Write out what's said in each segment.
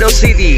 Toledo City.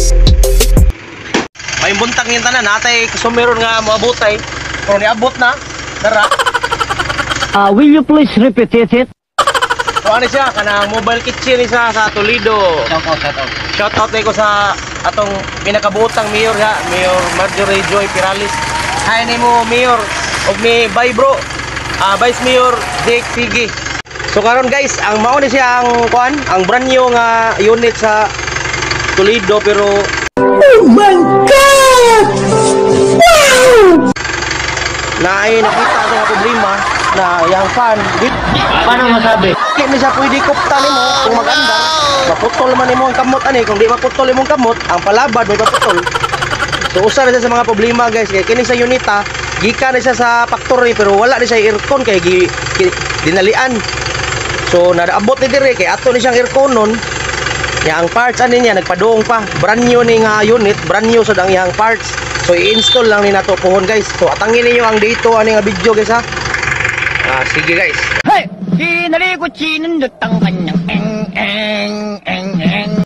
May buntag yung tanan natay kusumeron nga moabotay pero niabot na dara. Will you please repeat it? So ano siya kanang mobile kitchen isa sa Toledo. Shout out ko sa atong pinakabuotang mayor ha, Mayor Marjorie Joy Piralis. Hi nimo Mayor og ni bye bro. Vice Mayor Jake Sige. So karon guys, ang mao ni siya ang kuan, ang brand new nga unit sa Toledo pero Oh my God! Wow! Nakita sa nga problema na yung fan, Paano masabi? di mi siya pwede kupta nimo kung maganda. Maputol man nimo ang kamot ani, kung di maputol imong kamot, ang palabad mo maputol. So usa na siya sa mga problema guys, kay kini sa unita, gikan na siya sa factory pero wala na siya aircon kay dinalian. So nadaabot ni dire kay ato ni siyang aircon nun. Yang parts ani niya nagpadung pa. Brand new ning unit, brand new sad ang yang parts. So i-install lang ni nato pohon guys. So atangin niyo ang dito ani nga video guys ha. Sige guys. Hey! Sinali ko sinundot ang kanyang eng.